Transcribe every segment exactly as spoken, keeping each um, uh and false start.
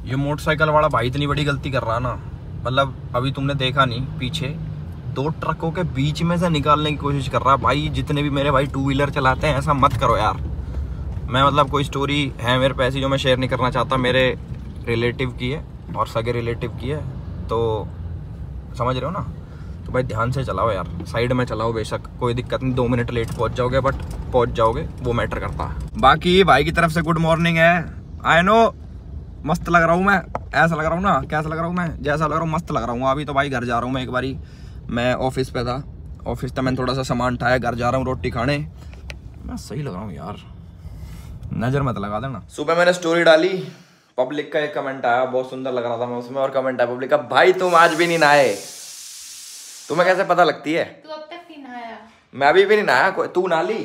ये मोटरसाइकिल वाला भाई इतनी बड़ी गलती कर रहा ना, मतलब अभी तुमने देखा नहीं, पीछे दो ट्रकों के बीच में से निकालने की कोशिश कर रहा है। भाई जितने भी मेरे भाई टू व्हीलर चलाते हैं ऐसा मत करो यार। मैं मतलब कोई स्टोरी है मेरे पे ऐसी जो मैं शेयर नहीं करना चाहता, मेरे रिलेटिव की है और सगे रिलेटिव की है, तो समझ रहे हो ना। तो भाई ध्यान से चलाओ यार, साइड में चलाओ, बेशक कोई दिक्कत नहीं, दो मिनट लेट पहुंच जाओगे बट पहुंच जाओगे, वो मैटर करता है। बाकी भाई की तरफ से गुड मॉर्निंग है। आई नो मस्त लग रहा हूँ मैं, ऐसा लग रहा हूँ ना, कैसा लग रहा हूँ मैं, जैसा लग रहा हूँ मस्त लग रहा हूँ। अभी तो भाई घर जा रहा हूँ मैं, एक बारी मैं ऑफिस पे था, ऑफिस तो मैंने थोड़ा सा सामान उठाया, घर जा रहा हूँ रोटी खाने। मैं सही लग रहा हूँ यार, नजर मत लगा देना। सुबह मैंने स्टोरी डाली, पब्लिक का एक कमेंट आया, बहुत सुंदर लग रहा था मैं उसमें, और कमेंट आया पब्लिक का, भाई तुम आज भी नहीं नहाए। तुम्हें कैसे पता लगती है? तू अब तक नहीं नहाया। मैं अभी भी नहीं नहाया, तू नहा ली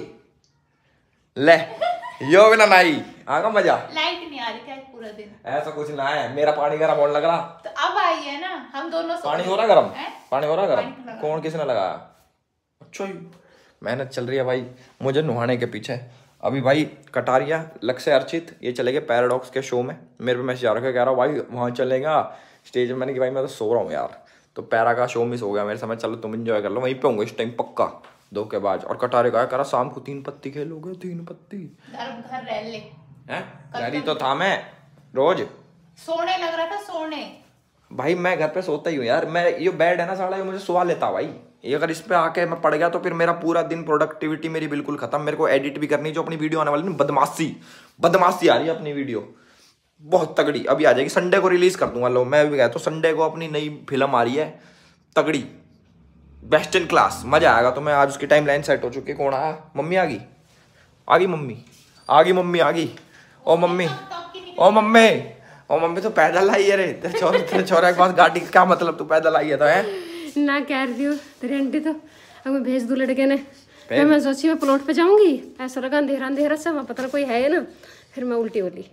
ले, यो भी ना नहाई, आगा मजा। लाइट नहीं आ रही क्या पूरा दिन? ऐसा कुछ ना है, मेरा पानी गर्म होने लग रहा। तो अब आई है ना, हम दोनों पानी हो रहा गर्म, पानी हो रहा गर्म। कौन किसने लगाया? अच्छा मेहनत चल रही है भाई मुझे नहाने के पीछे। अभी भाई कटारिया लक्ष्य अर्चित ये चले गए पैराडॉक्स के शो में, मेरे पे मैसेज आ रखा है, कह रहा हूँ भाई वहाँ चलेगा स्टेज में। मैंने कि भाई मैं तो सो रहा हूँ यार, तो पैरा का शो मिस हो गया मेरे समय। चलो तुम एंजॉय कर लो, वहीं पे होंगे इस टाइम पक्का धोखेबाज। और कटारे का कह रहा शाम को तीन पत्ती खेलोगे, तीन पत्ती घर घर रह ले हैं। डैडी तो था मैं रोज सोने लग रहा था, सोने भाई मैं घर पे सोता ही हूँ यार। मैं ये बेड है ना साला, ये मुझे सुला लेता भाई। ये अगर इस पे आके मैं पड़ गया तो फिर मेरा पूरा दिन प्रोडक्टिविटी मेरी बिल्कुल खत्म। मेरे को एडिट भी करनी, जो अपनी वीडियो आने वाली ना, बदमाशी बदमाशी आ रही है अपनी वीडियो बहुत तगड़ी, अभी आ जाएगी, संडे को रिलीज कर दूंगा। लो मैं भी गया तो संडे को अपनी नई फिल्म आ रही है तगड़ी, बेस्ट इन क्लास, मजा आएगा। तो मैं आज उसकी टाइम लाइन सेट हो चुकी है। कौन आया? मम्मी आ गई, आ गई मम्मी, आ गई मम्मी, आ गई। ओ मम्मी, ओ मम्मी, ओ मम्मी तो पैदल आई है रे, तेरे छोरे तेरे छोरे के पास गाड़ी, क्या मतलब तू पैदल आई है तो है ना? कह रही हूँ तेरी आंटी तो अब मैं भेज दूँ लड़के ने। मैं मैं सोची मैं प्लॉट पे जाऊंगी, ऐसा लगा अंधेरा अंधेरा सा, वहाँ पता कोई है ना, फिर मैं उल्टी बोली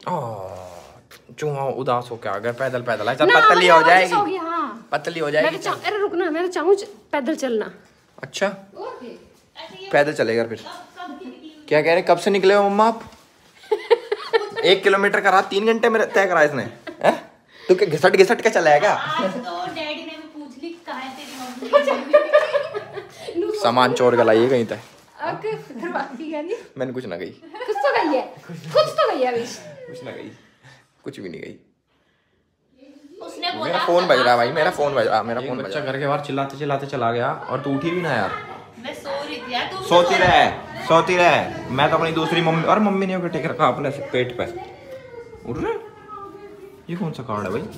चूहा उदास हो क्या गया, पैदल पैदल है, चल पतली हो जाएगी, हाँ पतली हो जाएगी। अरे रुकना, मैं तो चाहूँ पैदल चलना। अच्छा पैदल चलेगा फिर? क्या कह रहे, कब से निकले हो मम्मा आप? एक किलोमीटर का रात तीन घंटे में तय करा इसने, है? तू क्या घिसट घिसट के चला है क्या? आज तो डैडी ने भी पूछ ली कहाँ है तेरी मम्मी। सामान चोर के लाइए कहीं तक। मैंने कुछ ना गई, कुछ तो गई है, कुछ तो गई है अभी, कुछ ना गई, कुछ भी नहीं गई। उसने बोला मेरा फोन बज रहा है भाई, मेरा फोन बज रहा, मेरा फोन बच्चा घर के बाहर चिल्लाते चिल्लाते चला गया और तू उठी भी ना यार। मैं सो रही थी यार, तू सोती रहे, सोती रहे। मैं तो अपनी दूसरी मम्मी, और मम्मी ने टेक रखा अपने पेट पे। उठ रहे, ये कौन सा कार्ड है भाई?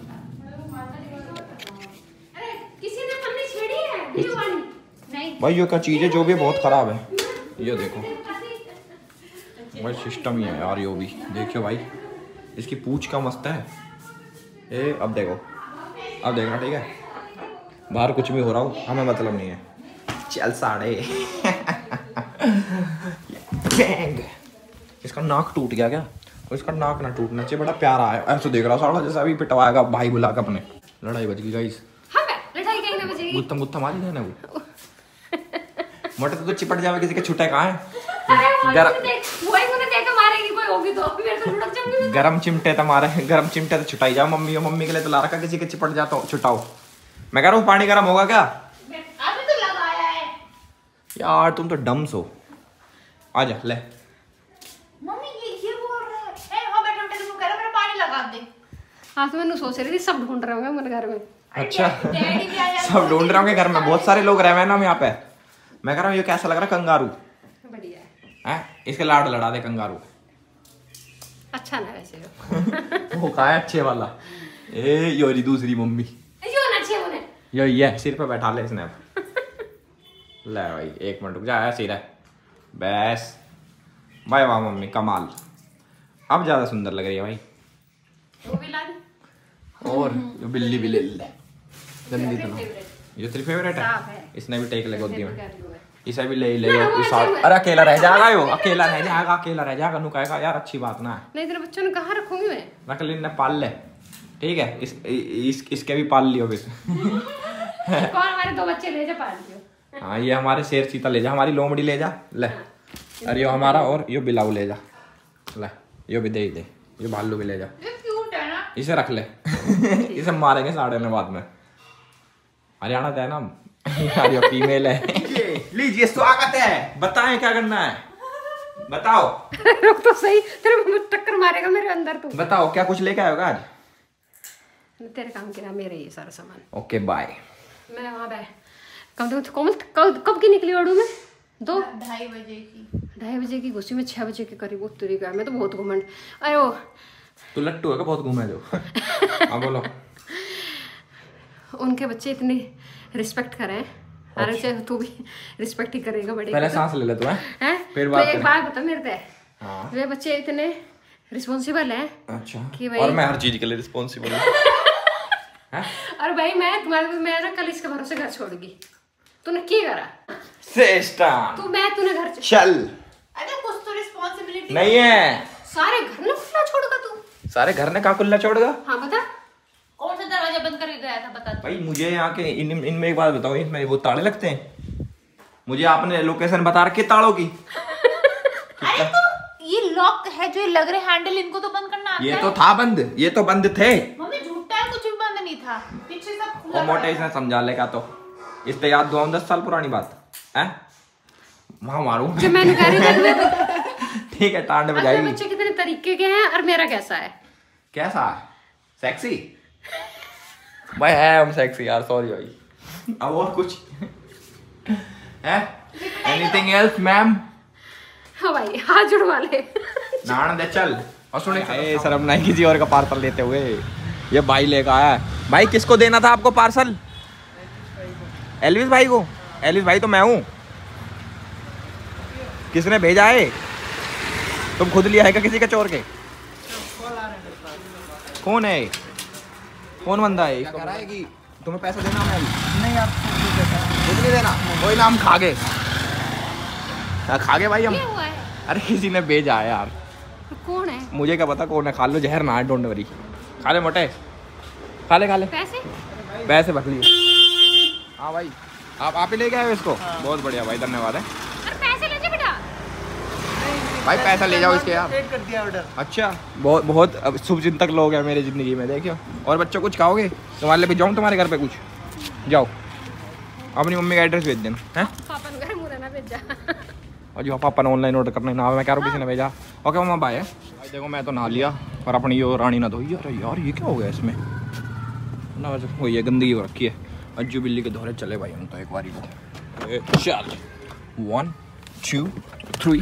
अरे किसी ने पन्नी छेड़ी है वीडियो वाली? नहीं भाई ये क्या चीज है जो भी बहुत खराब है, ये देखो भाई, सिस्टम ही है यार यो भी। देखियो भाई इसकी पूंछ क्या मस्त है। ए अब देखो, अब देखना ठीक है, बाहर कुछ भी हो रहा हो हमें मतलब नहीं है, चल साड़े। इसका नाक टूट गया क्या? इसका नाक ना टूटना चाहिए, बड़ा प्यारा है, ऐसे देख रहा साड़ा जैसे अभी पिटवाएगा भाई बुला के अपने। लड़ाई बच गई गाइस। हाँ लड़ाई कहीं ना बचेगी, गुत्थम गुत्थम मारी देना वो मोटे तो चिपट जावे, किसी के छुटे कहाँ है? गरम चिमटे तो मारे, गरम चिमटे तो छुटाई जाओ मम्मी, मम्मी के लिए तो ला रखा, किसी के चिपट जाता हो छुटाओ। मैं कह रहा हूँ पानी गर्म होगा क्या? अभी तो लगाया है यार, तुम तो डम्स हो। आजा ले मम्मी, ये ये बोल रहा है, ए हां बेटा बेटा तू कह रहा मेरा पानी लगा दे। हाँ तो मैंने सोच रही थी सब ढूंढ रहे होंगे मेरे घर में। अच्छा डैडी भी आया, सब ढूंढ रहे होंगे घर में, बहुत सारे लोग रह रहे हैं ना हम यहाँ पे। मैं कह रहा हूँ ये कैसा लग रहा है? कंगारू बढ़िया है, इसके लाड लड़ा दे कंगारू। अच्छा ना वैसे वो कहा है अच्छे वाला? ए योरी दूसरी मम्मी, यो ना अच्छे होने, यो ये सिर पे बैठा ले इसने। ले भाई एक मिनट रुक जा, ऐसे ही रह बस। भाई वाह मम्मी कमाल, अब ज्यादा सुंदर लग रही है भाई। वो भी ला दे, और ये बिल्ली भी ले ले, गंदी तो ना, ये तेरी फेवरेट है, इसने भी टेक लगा दिया, इसे भी ले ले। अरे अकेला रह जाएगा, यो अकेला रह जाएगा, अकेला रह जाएगा, नु कहेगा यार अच्छी बात ना है। नहीं तेरे बच्चों ने कहाँ रखूंगी मैं? रख ले, पाल ले ठीक है, इस, इस इसके भी पाल लियो फिर। कौन? हमारे दो बच्चे ले जा पाल लियो। हाँ ये हमारे शेर चीता ले जा, हमारी लोमड़ी ले जा ले, अरे यो हमारा, और यो बिलाऊ ले जा ले, यो भी दे ही दे, यो भालू भी ले जा। ये क्यूट है ना, इसे रख ले इसे मारेंगे साढ़े में बाद में। हरियाणा का है ना यार, ये फीमेल है। लीजिए स्वागत है, बताएं क्या करना है, बताओ। रुक तो सही, तेरे मुंह में टक्कर मारेगा मेरे अंदर तू। बताओ क्या कुछ लेके आयोगा आज? तेरे काम के ना मेरे ये सारा सामान। Okay bye. मैं वहाँ पे कम से कम कब कब की निकली ओडू में? दो ढाई बजे की ढाई बजे की घुसी में छह बजे के करीब उतरी गया। मैं तो बहुत घुमंड अयो। तू लट्टू है क्या, बहुत घूमे जो? हाँ बोलो। उनके बच्चे इतनी रिस्पेक्ट करें, अरे चाहे तू भी रिस्पेक्ट ही करेगा बड़े। पहले सांस ले ले तू, हैं फिर बात तो एक बात बता मेरे से, हाँ। वे बच्चे इतने रिस्पॉन्सिबल हैं। अच्छा कि भाई, और मैं हर चीज के लिए रिस्पॉन्सिबल हूँ। और भाई मैं तुम्हारे मैं ना कल इसके भरोसे घर छोड़गी। तूने क्या करा? श्रेष्ठा तू मैं तूने घर चल। अरे कुछ तो रिस्पॉन्सिबिलिटी नहीं है। सारे घर ने खुला छोड़गा तू? सारे घर ने कहा खुला छोड़गा? हाँ बता। कौन सा दरवाजा बंद करके गया था बता। भाई मुझे यहाँ के इन इनमें एक बात बताओ, इसमें वो ताले लगते हैं? मुझे आपने लोकेशन बता रखी तालों की। अरे तो ये लॉक है जो ये लग रहे हैंडल, इनको तो बंद करना आता ये है। तो था बंद, ये तो बंद थे। मम्मी झूठा है, कुछ भी बंद नहीं था, पीछे सब खुला और मोटे इसने समझा लेगा तो इस पे याद दो दस साल पुरानी बात है। वहां मारू जो मैंने कह रही थी। ठीक है टांड मेरे बजाएगी। बच्चे कितने तरीके के हैं और मेरा कैसा है? कैसा सेक्सी? भाई है हम सेक्सी यार, सॉरी भाई। अब और कुछ है? Anything else ma'am? हाँ भाई हाथ जुड़वा ले। नान दे चल। और सुने शर्म नहीं किसी और का पार्सल लेते हुए, ये भाई लेकर आया है। भाई किसको देना था आपको पार्सल? एल्विस भाई को? एल्विस भाई तो मैं हूँ। किसने भेजा है? तुम खुद लिया है क्या किसी का चोर के? कौन है? कौन बंदा है? इसको कराएगी तुम्हें पैसा देना है? नहीं आप खुद नहीं देना, कोई नाम खा गए खा गए भाई हम। क्या हुआ है? अरे किसी ने भेजा है यार। तो कौन है? मुझे क्या पता कौन है, खा लो जहर ना है, डोंट वरी। खा ले मोटे, खा ले खा ले। पैसे? पैसे भर लिए। हाँ भाई आप आप ही लेके आए हो इसको? हाँ। बहुत बढ़िया भाई, धन्यवाद है। अरे पैसे ले जा बेटा। भाई पैसा ले जाओ इसके यार। कर दिया ऑर्डर। अच्छा बहुत बहुत शुभ चिंतक लोग हैं मेरी जिंदगी में, देखियो। और बच्चों कुछ खाओगे? तुम्हारे लिए भी जाऊँ तुम्हारे घर पे कुछ? जाओ अपनी मम्मी का एड्रेस भेज देना है। पापा ने घर मुझे ना भेजा। और जो पापा ने ऑनलाइन ऑर्डर करना ना, मैं कह रहा हूँ किसी ने भेजा। Okay mamma bye. भाई देखो मैं तो नहा लिया और अपनी यो रानी ना धोई। अरे यार ये क्या हो गया इसमें ना, वैसे वो ये गंदगी हो रखी है। अज्जू बिल्ली के दौरे चले भाई हम तो एक बारी को। चल वन टू थ्री।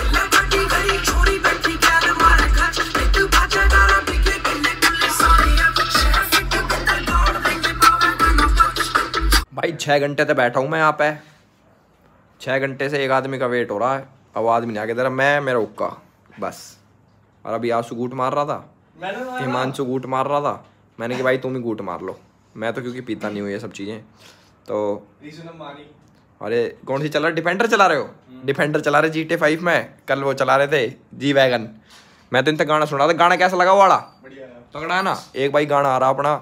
भाई छः घंटे से बैठा हूँ मैं यहाँ पे। छः घंटे से एक आदमी का वेट हो रहा है, अब आदमी नहीं आके दे रहा। मैं मेरा उक्का बस। और अभी आंसू गूट मार रहा था, हिमांशु गूट मार रहा था। मैंने कि भाई तुम ही गूट मार लो, मैं तो क्योंकि पीता नहीं हूँ ये सब चीज़ें। तो अरे कौन सी चला रहे? डिफेंडर चला रहे हो? डिफेंडर चला रहे जी टी फाइव में। कल वो चला रहे थे जी वैगन। मैं तो इनसे गाना सुना था। गाना कैसा लगा? वाला तगड़ा है ना। एक भाई गाना आ रहा अपना,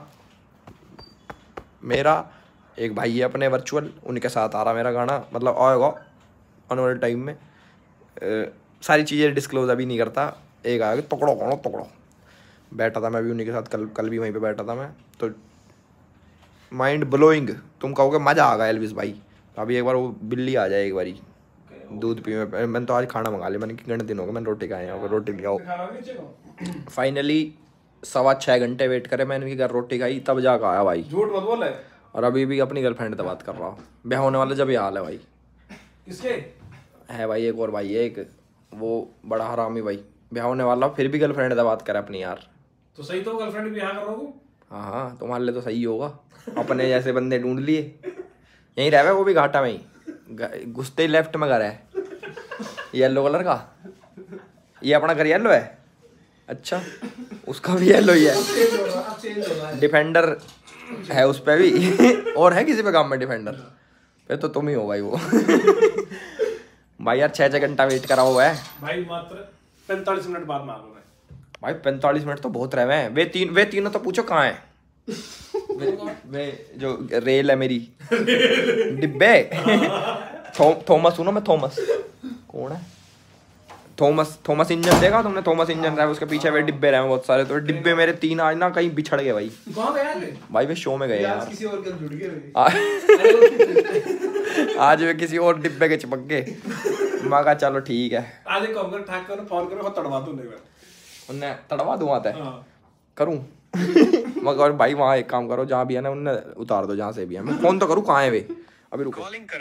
मेरा एक भाई है अपने वर्चुअल, उनके साथ आ रहा मेरा गाना। मतलब आएगा आने वाले टाइम में। ए, सारी चीज़ें डिस्क्लोज अभी नहीं करता। एक आएगा पकड़ो कौनो पकड़ो। बैठा था मैं भी उन्हीं के साथ, कल कल भी वहीं पे बैठा था मैं। तो माइंड ब्लोइंग, तुम कहोगे मज़ा आ गया एल्विस भाई। तो अभी एक बार वो बिल्ली आ जाए एक बारी दूध पी में। मैंने तो आज खाना मंगा लिया, मैंने कि घंटे दिन हो गए मैंने रोटी खाए हैं, रोटी लियाओ। फाइनली सवा छः घंटे वेट करे मैंने कि घर रोटी खाई, तब जाकर आया भाई। झूठ मत बोल। और अभी भी अपनी गर्लफ्रेंड से बात कर रहा हूँ। ब्याह होने वाला जब ये हाल है भाई। किसके है भाई एक और भाई है एक, वो बड़ा हरामी भाई। ब्याह होने वाला फिर भी गर्लफ्रेंड से बात करे अपनी यार। तो सही तो गर्लफ्रेंड ब्याह कर रहा हूँ। हाँ हाँ तुम्हारे लिए तो सही होगा। अपने जैसे बंदे ढूंढ लिए। यहीं रह वो भी घाटा में ही, घुसते ही लेफ्ट में घर है येलो कलर का। ये अपना घर येलो है? अच्छा उसका भी येलो ही है। डिफेंडर है उस पर भी। और है किसी पे काम में डिफेंडर? फिर तो तुम ही हो भाई वो। भाई यार छः छः घंटा वेट करा हुआ है भाई। मात्र पैंतालीस मिनट बाद मांगो मैं भाई। पैंतालीस मिनट तो बहुत रहे हैं। वे तीन वे तीनों तो पूछो कहाँ है? वे, वे जो रेल है मेरी डिब्बे। थो, थॉमस सुनो मैं थॉमस कौन है? थॉमस थॉमस इंजन देखा तुमने? थॉमस इंजन रहा है, उसके पीछे वे डिब्बे रहे हैं बहुत सारे, तो डिब्बे मेरे तीन आज ना कहीं बिछड़ गए भाई। कहाँ गया रे? भाई वे शो में गए यार, किसी और के जुड़ गए आज वे किसी और डिब्बे के चिपक गए। मैं कहा चलो ठीक है, आज एक काम कर, ठाक कर फोन करो, तड़वा दूं नहीं मैं उन्हें तड़वा दूँ आता है हां करूँ। मगर भाई वहाँ एक काम करो, जहाँ भी है ना उन्हें उतार दो, जहाँ से भी है। मैं फोन तो करूँ, कहाँ है वे? अभी रुको।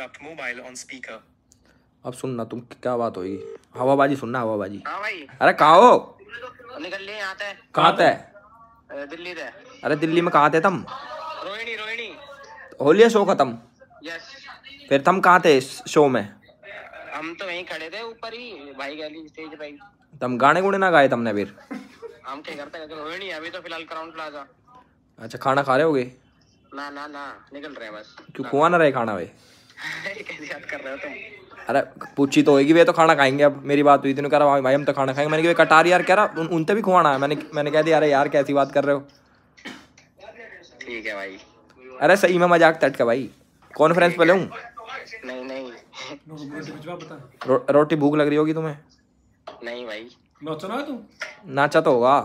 अब सुनना तुम, क्या बात होगी? हवाबाजी सुनना, हवाबाजी। हाँ भाई। अरे कहाँ हो? निकल ले, यहाँ थे। कहाँ थे? दिल्ली थे। अरे दिल्ली में कहाँ थे तुम? रोहिणी रोहिणी। होली शो खत्म? यस। फिर तुम कहाँ थे शो में? हम तो वहीं खड़े थे ऊपर ही, भाई गली स्टेज भाई। तुम गाने गुने ना गाए तुमने फिर? हम क्या करते हैं, रोहिणी अभी तो फिलहाल क्राउन प्लाजा। अच्छा, खाना खा रहे होगे? ना ना ना, निकल रहे हैं बस। क्यों खुआ ना रहे खाना वे? कैसे याद कर रहे हो तुम? अरे पूछी तो होगी, वे तो खाना खाएंगे। अब मेरी बात हुई थी, कह रहा भाई हम तो खाना खाएंगे। मैंने कहा कटार यार, कह रहा उन, उनसे भी खुआना है। मैंने मैंने कह दिया अरे यार कैसी बात कर रहे हो? ठीक है भाई। अरे सही में मजाक तट का भाई, कॉन्फ्रेंस पे ले हूँ। नहीं नहीं रो, रोटी भूख लग रही होगी तुम्हें? नहीं भाई। नाचा ना तू? नाचा तो होगा।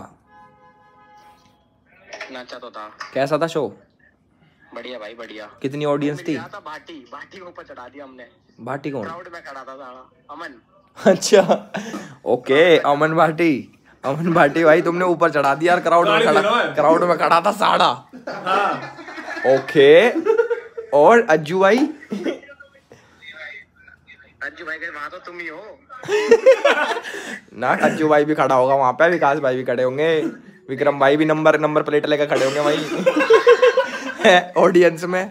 नाचा तो था। कैसा था शो? बढ़िया भाई बढ़िया। कितनी ऑडियंस थी? था भाटी भाटी को ऊपर चढ़ा दिया हमने। भाटी कौन? क्राउड में खड़ा था सारा अमन। अच्छा ओके, अमन भाटी। अमन भाटी भाई तुमने ऊपर चढ़ा दिया यार, क्राउड में खड़ा, क्राउड में खड़ा था साड़ा। ओके, और अज्जू भाई? अज्जू भाई वहाँ तो तुम ही हो ना। अज्जू भाई भी खड़ा होगा वहां पे, विकास भाई भी खड़े होंगे, विक्रम भाई भी नंबर नंबर प्लेट लेकर खड़े होंगे भाई ऑडियंस में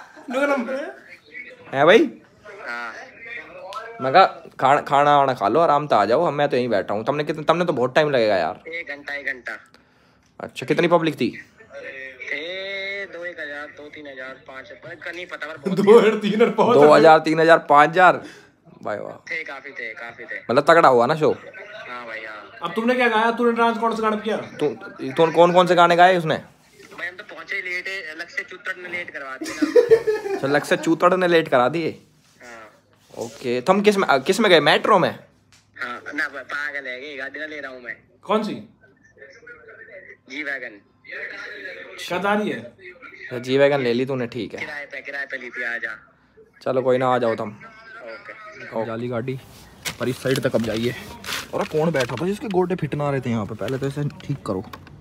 है भाई। मैं कहा खाना खाना वाना खा लो, आराम से आ जाओ, मैं तो यहीं बैठा हूँ। तुमने कितने तुमने तो बहुत टाइम लगेगा यार। एक घंटा एक घंटा। अच्छा, कितनी पब्लिक थी? थे दो एक हजार दो तीन हजार पाँच का नहीं पता, पर दो हजार तीन और बहुत दो हजार तीन हजार पाँच हजार भाई वाह। थे, काफी थे काफी थे। मतलब तगड़ा हुआ ना शो? हाँ भाई हाँ। अब तुमने क्या गाया? तूने डांस कौन सा गाना किया? तू तू कौन कौन से गाने गाए उसने? भाई हम तो पहुंचे लेट है, अलग से चुतड़ ने लेट करवा दिया। अच्छा, लग से चूतड़ ने लेट करा दिए। हाँ। ओके, तुम किस में किस में गए? मेट्रो में? हाँ ना पागल है, गाड़ी ना ले रहा हूँ मैं। कौन सी? G wagon. कद आ रही है? जी वैगन ले ली तूने, ठीक है। किराए पे किराए पे ली थी, आ जा। चलो कोई ना, आ जाओ तुम। ओके। जाली गाड़ी पर इस साइड तक अब जाइए। और कौन बैठा था जिसके गोटे फिट ना रहे थे यहाँ पे? पहले तो इसे ठीक करो।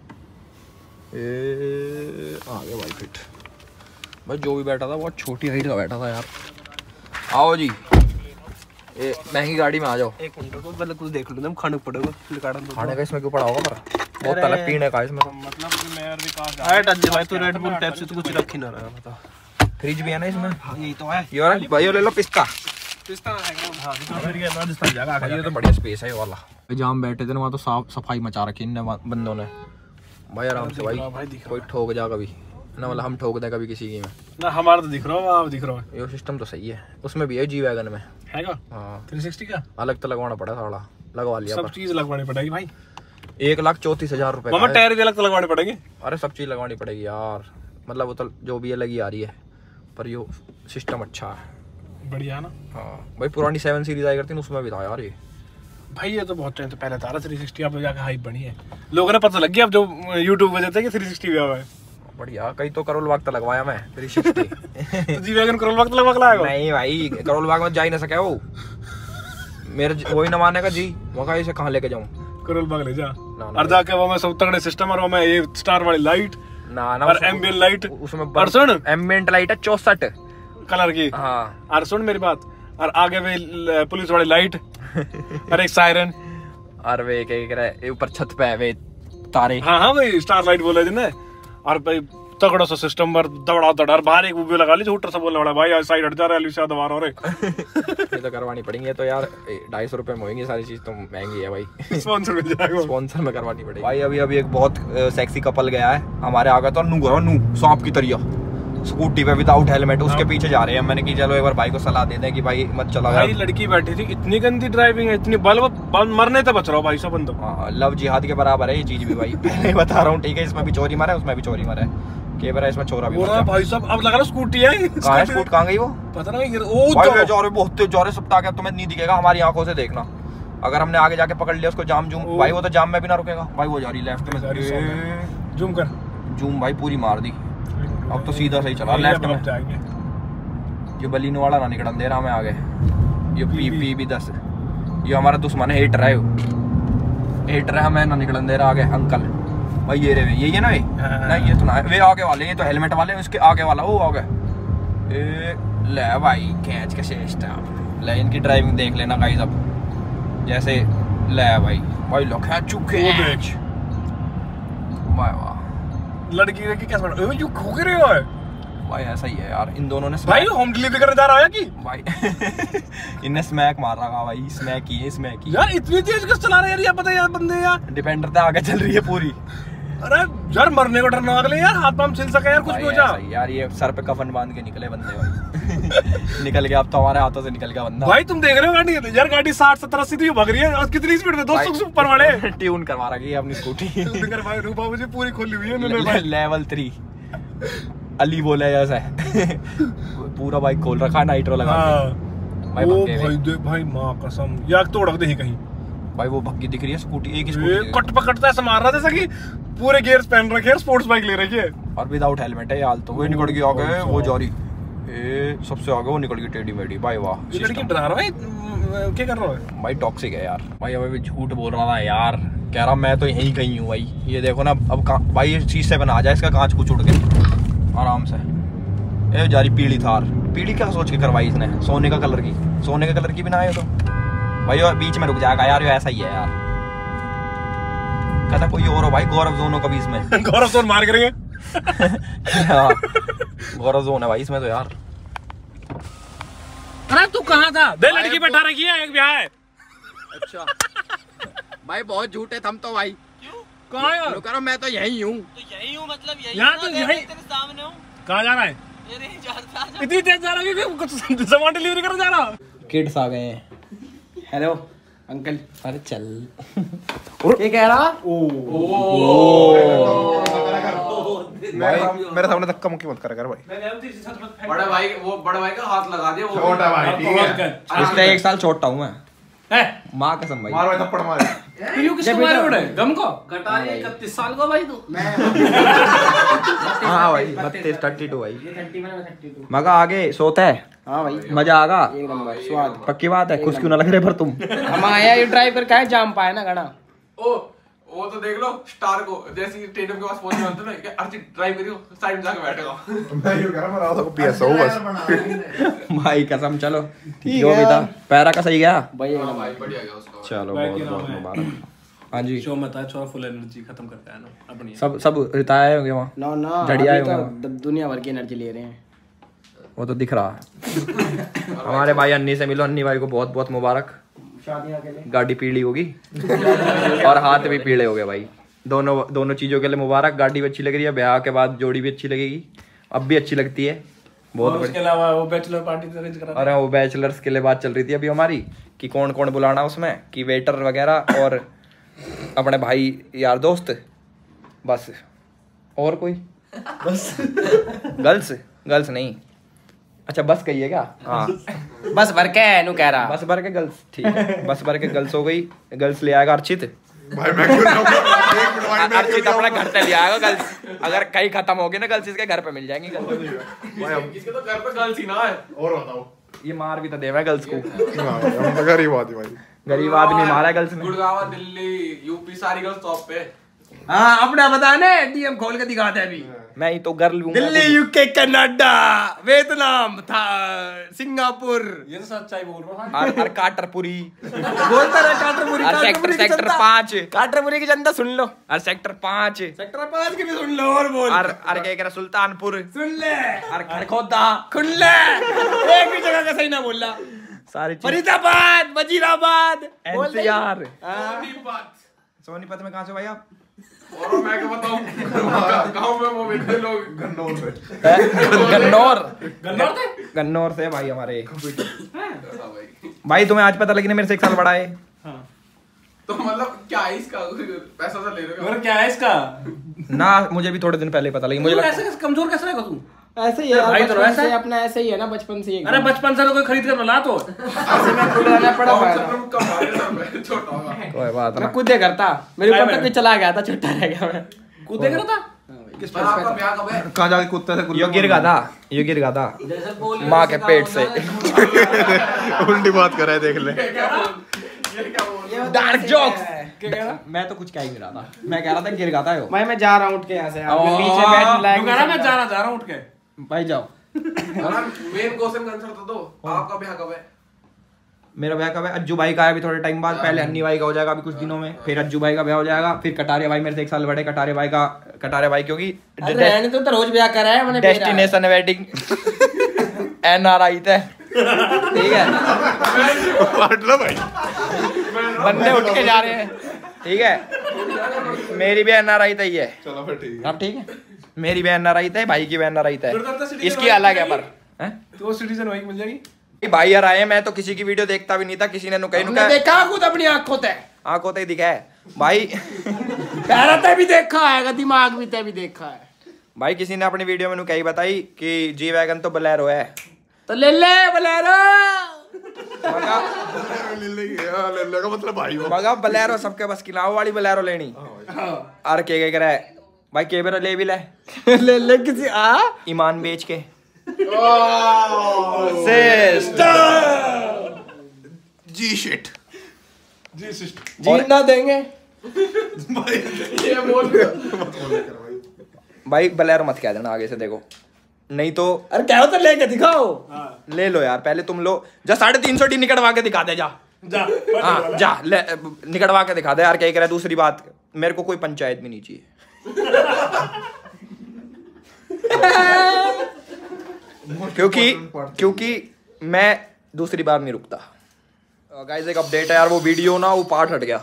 ए आ गया भाई फिट। भाई जो भी बैठा था बहुत छोटी हाइट का बैठा था यार। आओ जी, ये महंगी गाड़ी में आ जाओ। एक मिनट को पहले कुछ देख लो, तुम खाने पड़ेगा। खाने का इसमें क्यों पड़ा होगा? पर बहुत तलब पीने का इसमें। मतलब कि मैं विकास आ टच भाई, तू रेड बुल टाइप से तो कुछ रख ही ना रहा बता। फ्रिज भी है ना इसमें? हाँ यही तो है। ये वाला भाई ले लो पिस्ता। पिस्ता है हां, तो फिर ये राजस्थान जाएगा। भाई ये तो बढ़िया स्पेस है ये वाला। जहाँ हम बैठे थे ना वहाँ तो साफ सफाई मचा रखी इन बंदों ने भाई, आराम से भाई, कोई ठोक जा कभी ना, मतलब हम ठोक दे कभी किसी की में ना। हमारा तो दिख रहा हो, आप दिख रहा हो। ये सिस्टम तो सही है, उसमें भी है जी वैगन में हैगा। हाँ, तीन सौ साठ का अलग तो लगवाना पड़ा, थोड़ा लगवा लिया। सब चीज लगवानी पड़ेगी भाई। एक लाख चौतीस हजार रुपए मामा टायर भी अलग तो लगवाने पड़ेंगे। अरे सब चीज लगवानी पड़ेगी यार, मतलब वो तो जो भी है लगी आ रही है, पर ये सिस्टम अच्छा है, बढ़िया है ना। हाँ भाई, पुरानी सेवन सीरीज आई करती उसमें भी था यार ये। भाई ये तो बहुत टाइम से पहले था थ्री सिक्सटी, अब जाकर हाइप बनी है, लोगों ने पता लग गया अब जो यूट्यूब पे देते हैं कि थ्री सिक्सटी भी आया है। बढ़िया, कई तो करोल बाग तो लगवाया मैं थ्री सिक्सटी। तो जी वैगन करोल बाग तो लगवा के लाएगा? नहीं भाई, करोल बाग में जा ही ना सके वो, मेरे वही न माने का जी, वहाँ इसे कहाँ लेके जाऊँ? करोल बाग ले जा ना, और जाके वो में सब तगड़े सिस्टम और वो में ये स्टार वाली लाइट ना ना, और एम्बियंट लाइट उसमें और सुन एम्बियंट लाइट है चौसठ कलर की। हाँ, और सुन मेरी बात, और आगे वे पुलिस वाली लाइट और एक सायरन और वे एक एक रहे ऊपर छत पे है वे तारे। हाँ हाँ भाई, स्टार लाइट बोले जिन्हें। और भाई तगड़ा सा सिस्टम पर दबड़ा दड़ा, बाहर एक वो लगा ली हूटर सा बोलने वाला, भाई साइड हट जा रहा है अली दबा रहा है। ये तो करवानी पड़ेंगी, ये तो यार ढाई सौ रुपए में होंगी सारी चीज, तो महंगी है भाई। स्पॉन्सर मिल जाएगा, स्पॉन्सर में करवानी पड़ेगी भाई। अभी अभी एक बहुत सेक्सी कपल गया है हमारे आगे, तो नू करो नू सांप की तरह स्कूटी पे विदाउट हेलमेट, उसके पीछे जा रहे हैं। मैंने की चलो एक बार भाई को सलाह दे दें कि भाई मत चला। भाई लड़की बैठी थी, इतनी गंदी ड्राइविंग है, इतनी बल बल मरने तक बच रहा हो भाई सब बंदो। हाँ, लव जिहाद के बराबर है ये चीज भी भाई, पहले बता रहा हूँ ठीक है। इसमें भी चोरी मारा है, उसमें भी चोरी मारा है, के बार इसमें छोरा भी बोला भाई सब। अब लगा रहा स्कूटी है, कहाँ है स्कूट, कहाँ गई वो पता नहीं। ओ भाई जा रहे बहुत जा रहे सब ताकत तुम्हें नहीं दिखेगा, हमारी आंखों से देखना अगर हमने आगे जाके पकड़ लिया उसको जाम जूम भाई, वो तो जाम में भी ना रुकेगा भाई। वो जा रही लेफ्ट में, जूम कर, जूम भाई पूरी मार दी। अब तो सीधा सही चला लेफ्ट में। ये बलिनो वाला ना निकल दे रहा मैं आगे। ये पी पी भी दस, ये हमारा दुश्मन है। हेटर है, हेटर है, मैं ना निकलन दे रहा आगे अंकल भाई। ये रे ये ये ना वे ना, ये तो ना वे आगे वाले, ये तो हेलमेट वाले, उसके आगे वाला वो आगे। ए ले भाई खींच के शेष्ट ले, इनकी ड्राइविंग देख लेना गाइस। अब जैसे ले भाई भाई लोग खींच चुके हैं। वाह वाह, लड़की देखी कैसे बड़ा यू खो रहे हो भाई। ऐसा ही है यार, इन दोनों ने भाई होम डिलीवरी करने जा रहा है कि भाई इनने स्मैक मार रहा भाई। स्मैक ही है, स्मैक ही यार। इतनी तेज किस चला रहे हैं यार, पता है यार बंदे यार। डिपेंडर पे आगे चल रही है पूरी। अरे यार मरने को डरना अगले यार, हाथ पांव छिल सके यार, कुछ भी हो जा यार। ये सर पे कफन बांध के निकले बंदे भाई। निकल गया अब तो, हमारे हाथों से निकल गया बंदा। भाई तुम देख रहे हो गाड़ी यार, गाड़ी साठ सत्तर अस्सी तो भाग रही है और कितनी स्पीड में, दो सौ से ऊपर वाले। ट्यून करवा रखी है अपनी स्कूटी। भाई रूपा मुझे पूरी खोली हुई है उन्होंने। लेवल थ्री अली बोला जैसा है। पूरा बाइक खोल रखा है, नाइट्रो लगा के। भाई ओ भाई देख भाई, मां कसम यार तोड़ दे ही कहीं भाई। वो भक्की दिख रही है स्कूटी, एक ही स्कूटी कट पकड़ता है, मार रहा जैसा कि पूरे गियर्स पहन रखे हैं, स्पोर्ट्स बाइक ले रखी है और विदाउट हेलमेट है यार। तो वो निकल गई आगे, वो जा रही ए सबसे आगे, वो निकल गई टेढ़ी मेढ़ी भाई। वाह ये लड़की डरा रहा है, क्या कर रहा है भाई? टॉक्सिक है यार भाई। अभी भी झूठ बोल रहा था यार, कह रहा मैं तो यहीं कहीं हूँ भाई। ये देखो ना अब भाई, ये चीज से बना जाए इसका कांच कुछ उड़ के आराम से। ए जारी पीली थार, पीली क्या सोच के करवाई इसने, सोने का कलर की, सोने के कलर की भी ना है तो भाई। और बीच में रुक जाएगा यार, ऐसा ही है यार। कहता कोई और हो भाई, गौरव जोन हो कभी इसमें। गौरव जोन मार करेंगे। गौरव जोन है भाई इसमें तो यार। अरे तू कहाँ था? दे लड़की बैठा रखी है, एक ब्याह है। अच्छा भाई बहुत झूठे थम तो भाई। कहाँ है? करो मैं तो यही हूँ। तो यही हूँ मतलब यही यहाँ तो यही तेरे सामने हूँ। कहाँ जा रहा है? इतनी तेज जा रहा है, कुछ सामान डिलीवरी करने जा रहा। किड्स आ गए हैं। Hello uncle. अरे चल क्या कह रहा? मेरे सामने धक्का मुक्की मत करा कर भाई। बड़ा भाई, वो बड़ा भाई का हाथ लगा दिया। छोटा भाई ठीक है, इससे एक साल छोटा हूँ मैं। है माँ कसम भाई। मार भाई थप्पड़ मार। क्यों किसको मारे उड़े? गम को घटा ये इकतीस साल को भाई तू। हाँ भाई बत्तीस थर्टी टू भाई। मगा आगे सोता है। हाँ भाई मजा आगा एक नंबर स्वाद। पक्की बात है, खुश क्यों ना लग रहे पर तुम। हम आया ये ड्राइव कर काहे जाम पाए ना घना। ओ वो तो देख लो स्टार को, जैसे ही स्टेडियम के पास पहुंचने वाले थे ना, कि अर्ची ड्राइव करियो, साइड में जाके बैठेगा। मैं यूं कह रहा, मैं रहा था को पीएसओ बस। भाई कसम चलो जो भी था। पैरा का सही गया भाई। हाँ भाई बढ़िया गया उसका। चलो बहुत बहुत मुबारक। हाँ जी शो में था, छोरा फुल एनर्जी खत्म करता है ना अपनी। सब सब रिटायर होंगे वहाँ। नो नो जड़िया अभी होंगे तो दुनिया भर की एनर्जी ले रहे हैं। वो तो दिख रहा है। हमारे भाई अन्नी से मिलो, अन्नी भाई को बहुत बहुत मुबारक। शादियां के लिए गाड़ी पीली होगी और हाथ भी पीले हो गए भाई। दोनों दोनों चीज़ों के लिए मुबारक। गाड़ी भी अच्छी लग रही है, ब्याह के बाद जोड़ी भी अच्छी लगेगी, अब भी अच्छी लगती है बहुत। उसके अलावा वो बैचलर पार्टी अरेंज करा। अरे वो बैचलर्स के लिए बात चल रही थी अभी हमारी कि कौन कौन बुलाना उसमें, कि वेटर वगैरह और अपने भाई यार दोस्त, बस और कोई बस गर्ल्स गर्ल्स नहीं। अच्छा बस कही है क्या? हाँ बस भर के नु कह रहा। बस भर के गर्ल्स ठीक है, बस भर के गर्ल्स हो गई। गर्ल्स ले आएगा अर्चित भाई। मैं क्यों जाऊंगा? अर्चित अपने घर से ले आएगा गर्ल्स। अगर कहीं खत्म होगी ना गर्ल्स, इसके घर पे मिल जाएंगी गर्ल्स। इसके तो घर पे गर्ल्स ही ना है। और बताओ, ये मार भी तो देवा है गर्ल्स को। हम तो गरीब आदमी भाई, गरीब आदमी मारा है गर्ल्स ने। गुड़गांव, दिल्ली, यूपी सारी गर्ल्स टॉप पे। हाँ अपना बता ने डीएम खोल के दिखाते हैं अभी। मैं ही तो गर्ल हूँ। दिल्ली, यूके, कनाडा, वियतनाम, था सिंगापुर। ये तो सच्चाई बोल रहा हूँ। और और काटरपुरी बोलता रहा काटरपुरी। और सेक्टर सेक्टर पाँच काटरपुरी की जनता सुन लो। और सेक्टर पाँच सेक्टर पाँच की भी सुन लो और बोल। और और क्या कह रहा सुल्तानपुर सुन ले और खड़खोदा खुल ले। एक भी जगह का सही ना बोल रहा। सारी चीज। फरीदाबाद, वजीराबाद, एनसीआर सोनीपत। सोनीपत में कहाँ से भाई आप? और मैं क्या बताऊं, गांव में वो मिलते लोग गन्नौर से। गन्नौर गन्नौर थे? गन्नौर से भाई हमारे। भाई तुम्हें आज पता लगी ना मेरे से एक साल बड़ा है। तो मतलब क्या है इसका पैसा तो ले रहे हो? और क्या है इसका? ना मुझे भी थोड़े दिन पहले पता लगी। मुझे तू लगा ऐसे कैसे कमजोर कैसे रहेगा तू? ऐसे ही है भाई तो बचपन ऐसा से है? अपना ऐसे ही है ना बचपन से ही अरे बचपन से तो कोई खरीद कर मिला तो ऐसे में खुद रहना पड़ा कौन सा पाया तुम कम भागे सर मैं छोटा होगा। कोई बात मैं ना। खुद ही करता मेरे काय ऊपर तक में? भी चला गया था छोटा रह गया मैं कूदे कर था। किस पर आपका ब्याह कब है? कहाँ जाके कुत्ते से यो गिर गया था, यो गिर गया था जैसे बोल माँ के पेट से। उल्टी बात कर रहा है, देख ले। ये क्या बोल ये क्या बोल डार्क जोक्स। मैं तो कुछ कह ही नहीं रहा था, मैं कह रहा था गिर गया था यो। भाई मैं जा रहा हूँ उठ के यहाँ से यार मैं पीछे बैठ लायक तू कह रहा मैं जा रहा जा रहा हूँ उठ के। भाई जाओ मेन क्वेश्चन का आंसर तो दो। आपका ब्याह कब है? मेरा ब्याह कब है? अज्जू भाई का है अभी थोड़े टाइम बाद, पहले अन्नी भाई का हो जाएगा अभी कुछ दिनों में, फिर अज्जू भाई का ब्याह हो जाएगा, फिर कटारिया भाई मेरे से एक साल बड़े। कटारिया भाई का कटारिया भाई क्योंकि रहने तो रोज ब्याह करा है मैंने destination wedding N R I थे, ठीक है, बांट लो भाई। बंदे उठ के जा रहे हैं, ठीक है। मेरी भी एन आर आई ही है। चलो फिर ठीक है। अब ठीक है, मेरी भी एन आर आई है, भाई की भी एन आर आई है, फिर तो तो citizen इसकी भाई अलग है मिल पर हैं? तो सिटीजन वाइक मिल जाएगी। भाई यार आए, मैं तो किसी की वीडियो देखता भी नहीं था, किसी ने नुकाई हमने नुका देखा खुद अपनी आंखों से आंखों तक दिखा है भाई। पैरा ते भी देखा है दिमाग भी ते भी देखा है भाई किसी ने अपनी वीडियो में नुकाई बताई कि जी वैगन तो बोलेरो है, तो ले ले बोलेरो मगा ले ले हाँ, ले ले का मतलब भाई वो। मगा बोलेरो सबके बस की ना वो वाली बोलेरो लेनी। और के के करे भाई के बेरो ले भी ले ले ले किसी आ ईमान बेच के जी शिट। जी सिस्टर। जीत ना देंगे ये बोल भाई बोलेरो मत कह देना आगे से, देखो नहीं तो अरे क्या होता लेके दिखाओ ले लो यार, पहले तुम लो जा, साढ़े तीन सौ डी निकलवा के दिखा दे जा। जा हाँ जा ले निकलवा के दिखा दे यार, क्या ही करे। दूसरी बात, मेरे को कोई पंचायत भी नहीं चाहिए। क्योंकि क्योंकि मैं दूसरी बार नहीं रुकता। गाइस एक अपडेट है यार, वो वीडियो ना वो पार्ट हट गया,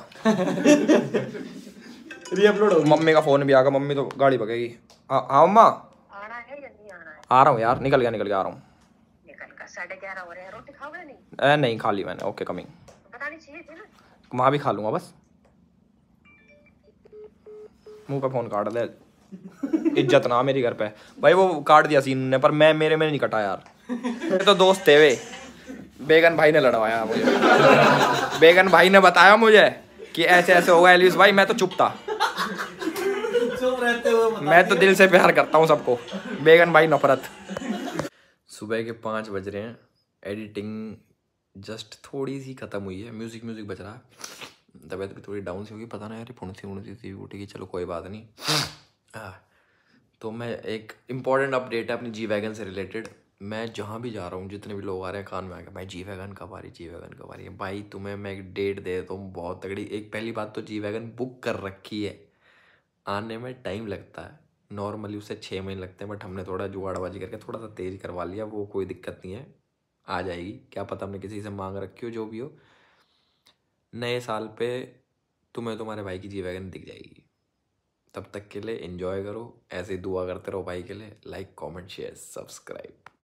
रीअपलोड हो मम्मी का फोन भी आ गया, मम्मी तो गाड़ी भगेगी। हाँ हाँ मम्मा आना है या नहीं आना है? आ रहा हूँ यार, निकल गया निकल गया आ रहा हूँ। निकल का साढ़े ग्यारह हो रहे हैं, रोटी खाओगे नहीं? ए, नहीं खा ली मैंने, ओके कमिंग। बतानी चाहिए थी ना। वहाँ भी खा लूंगा बस। मुंह पे फोन काट दे, इज्जत ना मेरी घर पे। भाई वो काट दिया सीन ने, पर मैं मेरे में नहीं कटा यार। मेरे तो दोस्त थे वे, बेगन भाई ने लड़वाया मुझे। बेगन भाई ने बताया मुझे कि ऐसे ऐसे होगा एलिस भाई, मैं तो चुप था। चुप रहते हो मैं तो दिल से प्यार करता हूँ सबको, बेगन भाई नफरत। सुबह के पाँच बज रहे हैं, एडिटिंग जस्ट थोड़ी सी खत्म हुई है, म्यूजिक म्यूजिक बज रहा है। तबीयत भी थोड़ी डाउन सी होगी, पता ना यार फुणसी उणसी सी उठेगी, चलो कोई बात नहीं। हाँ तो मैं एक इम्पॉर्टेंट अपडेट है अपनी जी वैगन से रिलेटेड। मैं जहाँ भी जा रहा हूँ, जितने भी लोग आ रहे हैं कान में आके, भाई जी वैगन कब आ रही, जी वैगन कब आ रही है। भाई तुम्हें मैं एक डेट दे देता हूँ बहुत तगड़ी। एक पहली बात तो जी वैगन बुक कर रखी है, आने में टाइम लगता है, नॉर्मली उसे छः महीने लगते हैं, बट हमने थोड़ा जुगाड़बाजी करके थोड़ा सा तेज़ करवा लिया, वो कोई दिक्कत नहीं है, आ जाएगी। क्या पता हमने किसी से मांग रखी हो, जो भी हो। नए साल पे तुम्हें तुम्हारे भाई की जी वैगन दिख जाएगी। तब तक के लिए एंजॉय करो, ऐसे ही दुआ करते रहो भाई के लिए। Like comment share subscribe.